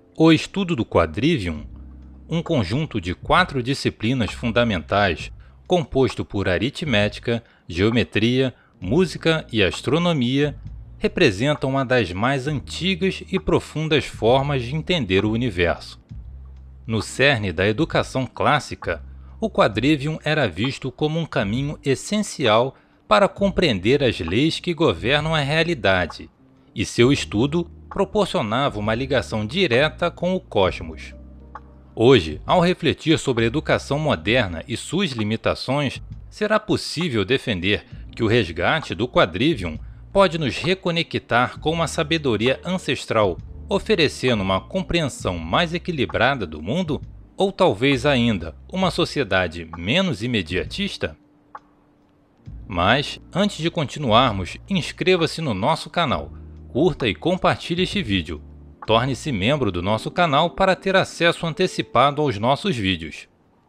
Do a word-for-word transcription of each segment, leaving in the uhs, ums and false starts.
O estudo do quadrivium, um conjunto de quatro disciplinas fundamentais composto por aritmética, geometria, música e astronomia, representa uma das mais antigas e profundas formas de entender o universo. No cerne da educação clássica, o quadrivium era visto como um caminho essencial para compreender as leis que governam a realidade, e seu estudo proporcionava uma ligação direta com o cosmos. Hoje, ao refletir sobre a educação moderna e suas limitações, será possível defender que o resgate do quadrivium pode nos reconectar com uma sabedoria ancestral, oferecendo uma compreensão mais equilibrada do mundo? Ou talvez ainda uma sociedade menos imediatista? Mas, antes de continuarmos, inscreva-se no nosso canal, curta e compartilhe este vídeo. Torne-se membro do nosso canal para ter acesso antecipado aos nossos vídeos.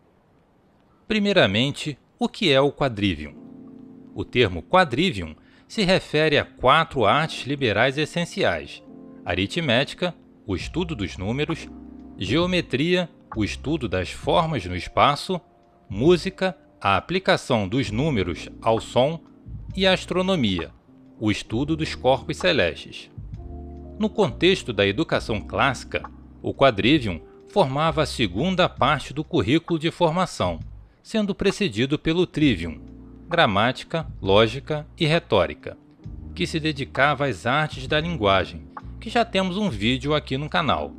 Primeiramente, o que é o quadrivium? O termo quadrivium se refere a quatro artes liberais essenciais: aritmética, o estudo dos números; geometria, o estudo das formas no espaço; música, a aplicação dos números ao som; e astronomia, o estudo dos corpos celestes. No contexto da educação clássica, o quadrivium formava a segunda parte do currículo de formação, sendo precedido pelo trivium, gramática, lógica e retórica, que se dedicava às artes da linguagem, que já temos um vídeo aqui no canal.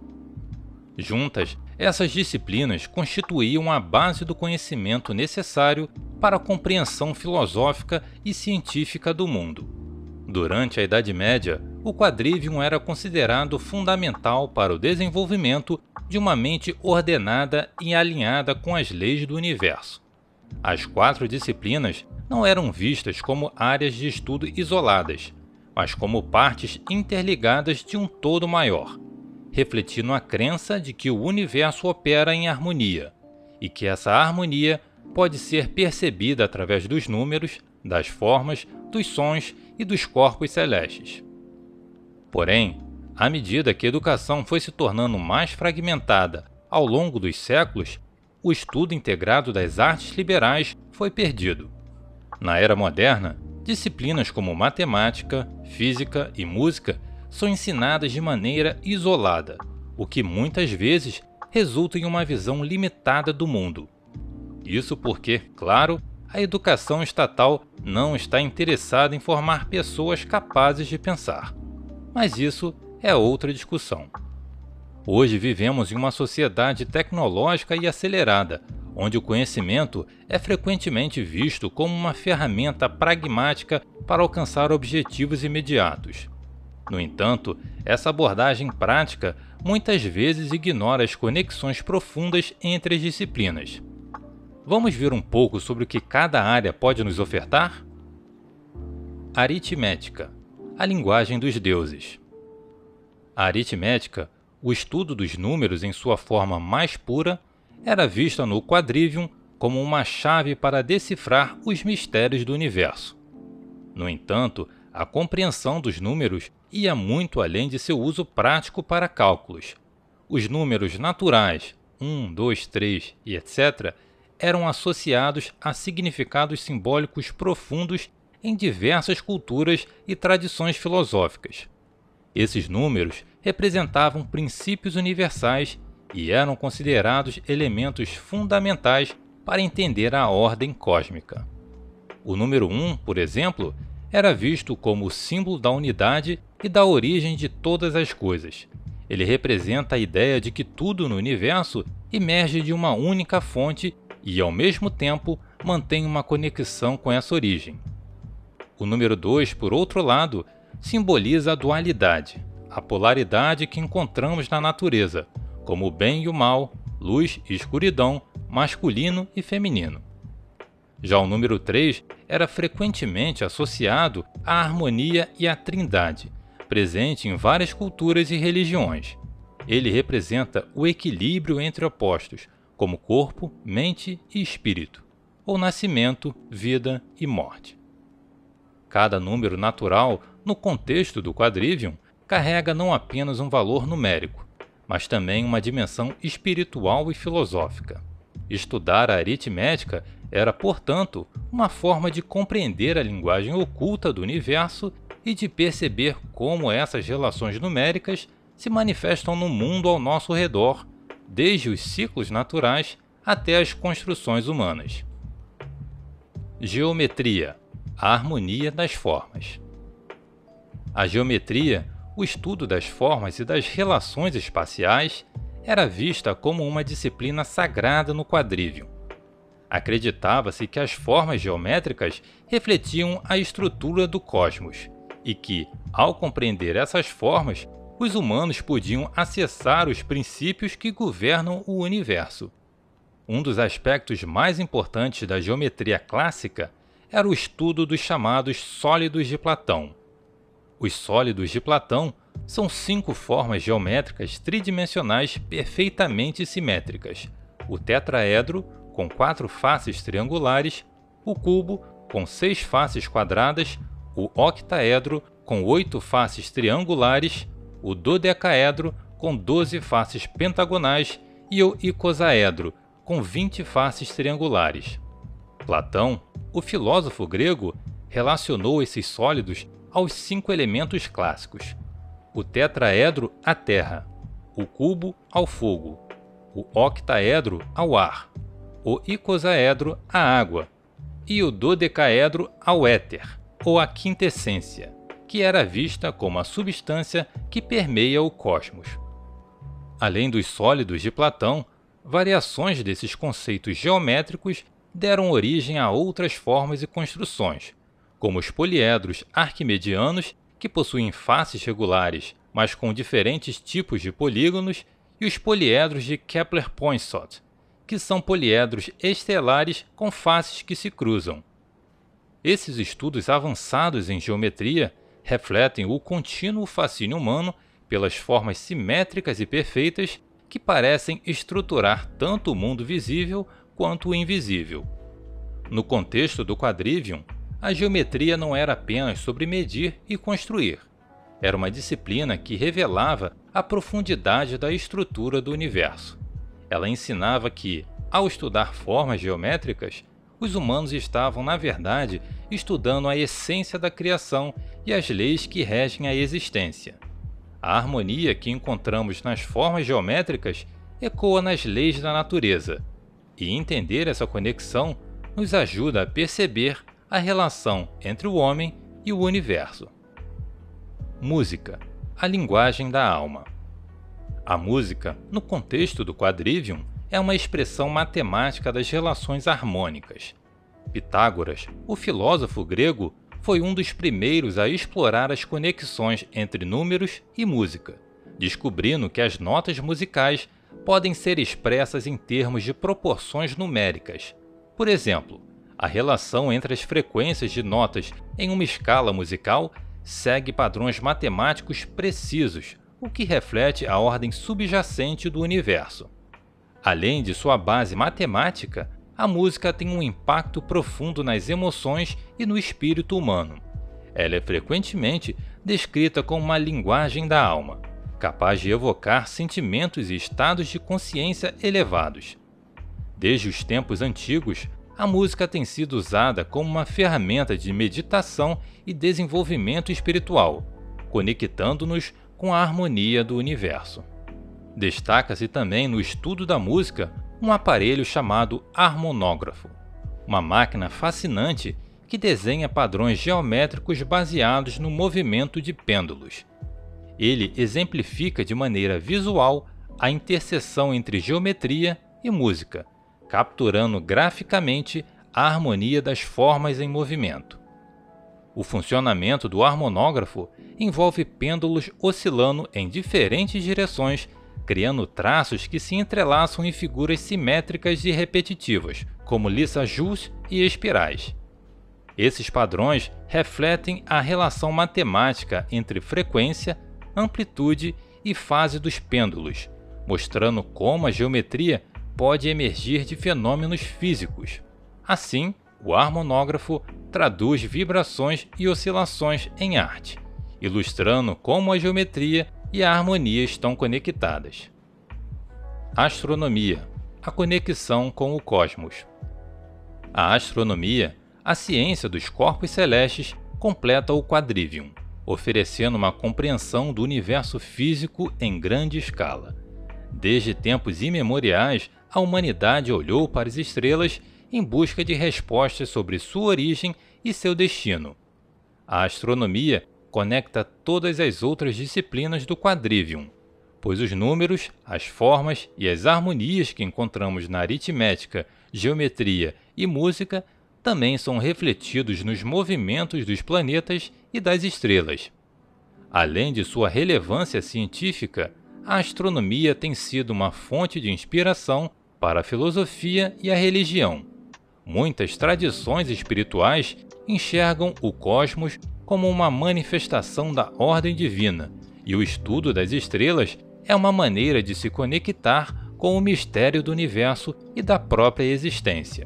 Juntas, essas disciplinas constituíam a base do conhecimento necessário para a compreensão filosófica e científica do mundo. Durante a Idade Média, o quadrivium era considerado fundamental para o desenvolvimento de uma mente ordenada e alinhada com as leis do universo. As quatro disciplinas não eram vistas como áreas de estudo isoladas, mas como partes interligadas de um todo maior, refletindo a crença de que o universo opera em harmonia, e que essa harmonia pode ser percebida através dos números, das formas, dos sons e dos corpos celestes. Porém, à medida que a educação foi se tornando mais fragmentada ao longo dos séculos, o estudo integrado das artes liberais foi perdido. Na era moderna, disciplinas como matemática, física e música são ensinadas de maneira isolada, o que muitas vezes resulta em uma visão limitada do mundo. Isso porque, claro, a educação estatal não está interessada em formar pessoas capazes de pensar. Mas isso é outra discussão. Hoje vivemos em uma sociedade tecnológica e acelerada, onde o conhecimento é frequentemente visto como uma ferramenta pragmática para alcançar objetivos imediatos. No entanto, essa abordagem prática muitas vezes ignora as conexões profundas entre as disciplinas. Vamos ver um pouco sobre o que cada área pode nos ofertar? Aritmética, a linguagem dos deuses. A aritmética, o estudo dos números em sua forma mais pura, era vista no quadrivium como uma chave para decifrar os mistérios do universo. No entanto, a compreensão dos números ia muito além de seu uso prático para cálculos. Os números naturais, um, dois, três e etcétera, eram associados a significados simbólicos profundos em diversas culturas e tradições filosóficas. Esses números representavam princípios universais e eram considerados elementos fundamentais para entender a ordem cósmica. O número um, por exemplo, era visto como o símbolo da unidade e da origem de todas as coisas. Ele representa a ideia de que tudo no universo emerge de uma única fonte e, ao mesmo tempo, mantém uma conexão com essa origem. O número dois, por outro lado, simboliza a dualidade, a polaridade que encontramos na natureza, como o bem e o mal, luz e escuridão, masculino e feminino. Já o número três era frequentemente associado à harmonia e à trindade, presente em várias culturas e religiões. Ele representa o equilíbrio entre opostos, como corpo, mente e espírito, ou nascimento, vida e morte. Cada número natural, no contexto do quadrivium, carrega não apenas um valor numérico, mas também uma dimensão espiritual e filosófica. Estudar a aritmética era, portanto, uma forma de compreender a linguagem oculta do universo e de perceber como essas relações numéricas se manifestam no mundo ao nosso redor, desde os ciclos naturais até as construções humanas. Geometria, a harmonia das formas. A geometria, o estudo das formas e das relações espaciais, era vista como uma disciplina sagrada no quadrivium. Acreditava-se que as formas geométricas refletiam a estrutura do cosmos e que, ao compreender essas formas, os humanos podiam acessar os princípios que governam o universo. Um dos aspectos mais importantes da geometria clássica era o estudo dos chamados sólidos de Platão. Os sólidos de Platão são cinco formas geométricas tridimensionais perfeitamente simétricas: o tetraedro, com quatro faces triangulares, o cubo, com seis faces quadradas, o octaedro, com oito faces triangulares, o dodecaedro, com doze faces pentagonais, e o icosaedro, com vinte faces triangulares. Platão, o filósofo grego, relacionou esses sólidos aos cinco elementos clássicos: o tetraedro à terra, o cubo ao fogo, o octaedro ao ar, o icosaedro à água e o dodecaedro ao éter, ou à quintessência, que era vista como a substância que permeia o cosmos. Além dos sólidos de Platão, variações desses conceitos geométricos deram origem a outras formas e construções, como os poliedros arquimedianos, que possuem faces regulares, mas com diferentes tipos de polígonos, e os poliedros de Kepler-Poinsot, que são poliedros estelares com faces que se cruzam. Esses estudos avançados em geometria refletem o contínuo fascínio humano pelas formas simétricas e perfeitas que parecem estruturar tanto o mundo visível quanto o invisível. No contexto do quadrivium, a geometria não era apenas sobre medir e construir. Era uma disciplina que revelava a profundidade da estrutura do universo. Ela ensinava que, ao estudar formas geométricas, os humanos estavam, na verdade, estudando a essência da criação e as leis que regem a existência. A harmonia que encontramos nas formas geométricas ecoa nas leis da natureza, e entender essa conexão nos ajuda a perceber a relação entre o homem e o universo. Música, a linguagem da alma. A música, no contexto do quadrivium, é uma expressão matemática das relações harmônicas. Pitágoras, o filósofo grego, foi um dos primeiros a explorar as conexões entre números e música, descobrindo que as notas musicais podem ser expressas em termos de proporções numéricas. Por exemplo, a relação entre as frequências de notas em uma escala musical segue padrões matemáticos precisos, o que reflete a ordem subjacente do universo. Além de sua base matemática, a música tem um impacto profundo nas emoções e no espírito humano. Ela é frequentemente descrita como uma linguagem da alma, capaz de evocar sentimentos e estados de consciência elevados. Desde os tempos antigos, a música tem sido usada como uma ferramenta de meditação e desenvolvimento espiritual, conectando-nos com a harmonia do universo. Destaca-se também no estudo da música um aparelho chamado harmonógrafo, uma máquina fascinante que desenha padrões geométricos baseados no movimento de pêndulos. Ele exemplifica de maneira visual a interseção entre geometria e música, capturando graficamente a harmonia das formas em movimento. O funcionamento do harmonógrafo envolve pêndulos oscilando em diferentes direções, criando traços que se entrelaçam em figuras simétricas e repetitivas, como lissajous e espirais. Esses padrões refletem a relação matemática entre frequência, amplitude e fase dos pêndulos, mostrando como a geometria pode emergir de fenômenos físicos. Assim, o harmonógrafo traduz vibrações e oscilações em arte, ilustrando como a geometria e a harmonia estão conectadas. Astronomia, a conexão com o cosmos. A astronomia, a ciência dos corpos celestes, completa o Quadrivium, oferecendo uma compreensão do universo físico em grande escala. Desde tempos imemoriais, a humanidade olhou para as estrelas em busca de respostas sobre sua origem e seu destino. A astronomia conecta todas as outras disciplinas do Quadrivium, pois os números, as formas e as harmonias que encontramos na aritmética, geometria e música também são refletidos nos movimentos dos planetas e das estrelas. Além de sua relevância científica, a astronomia tem sido uma fonte de inspiração para a filosofia e a religião. Muitas tradições espirituais enxergam o cosmos como uma manifestação da ordem divina, e o estudo das estrelas é uma maneira de se conectar com o mistério do universo e da própria existência.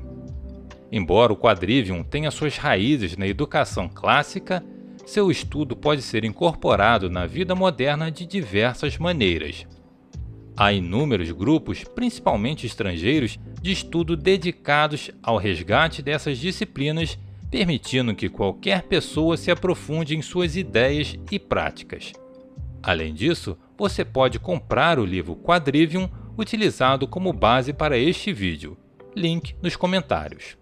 Embora o Quadrivium tenha suas raízes na educação clássica, seu estudo pode ser incorporado na vida moderna de diversas maneiras. Há inúmeros grupos, principalmente estrangeiros, de estudo dedicados ao resgate dessas disciplinas, permitindo que qualquer pessoa se aprofunde em suas ideias e práticas. Além disso, você pode comprar o livro Quadrivium utilizado como base para este vídeo. Link nos comentários.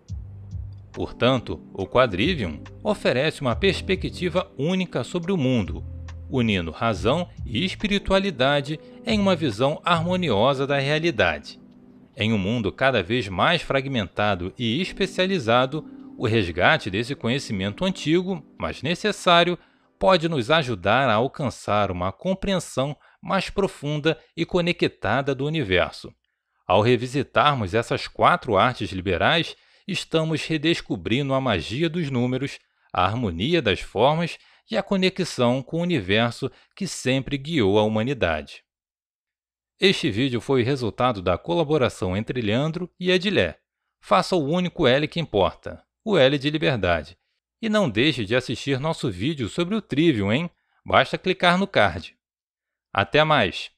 Portanto, o Quadrivium oferece uma perspectiva única sobre o mundo, unindo razão e espiritualidade em uma visão harmoniosa da realidade. Em um mundo cada vez mais fragmentado e especializado, o resgate desse conhecimento antigo, mas necessário, pode nos ajudar a alcançar uma compreensão mais profunda e conectada do universo. Ao revisitarmos essas quatro artes liberais, estamos redescobrindo a magia dos números, a harmonia das formas e a conexão com o universo que sempre guiou a humanidade. Este vídeo foi resultado da colaboração entre Leandro e Edilé. Faça o único L que importa, o L de liberdade. E não deixe de assistir nosso vídeo sobre o Trivium, hein? Basta clicar no card. Até mais!